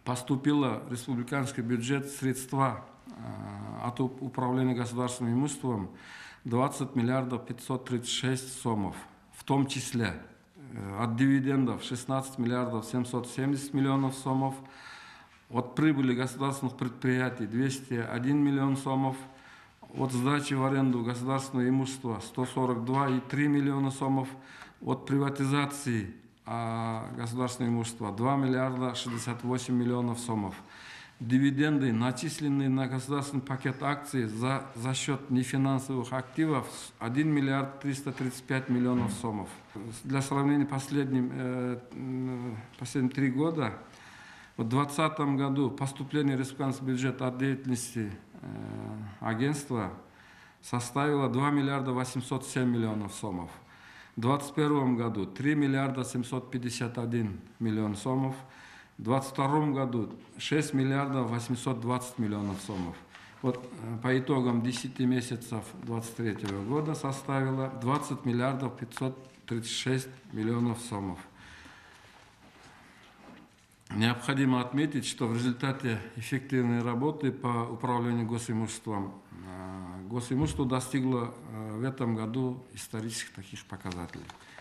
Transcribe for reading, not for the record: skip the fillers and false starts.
поступило в республиканский бюджет средства от управления государственным имуществом 20 миллиардов 536 сомов, в том числе от дивидендов 16 миллиардов 770 миллионов сомов, от прибыли государственных предприятий 201 миллион сомов, от сдачи в аренду государственного имущества 142,3 миллиона сомов, от приватизации государственного имущества 2 миллиарда 68 миллионов сомов. Дивиденды, начисленные на государственный пакет акций за счет нефинансовых активов, 1 миллиард 335 миллионов сомов. Для сравнения, последние 3 года, в 2020 году поступление в республиканский бюджет от деятельности агентства составило 2 миллиарда 807 миллионов сомов. В 2021 году 3 миллиарда 751 миллион сомов. В 2022 году 6 миллиардов 820 миллионов сомов. Вот по итогам 10 месяцев 2023 года составило 20 миллиардов 536 миллионов сомов. Необходимо отметить, что в результате эффективной работы по управлению госимуществом, госимущество достигло в этом году исторических таких показателей.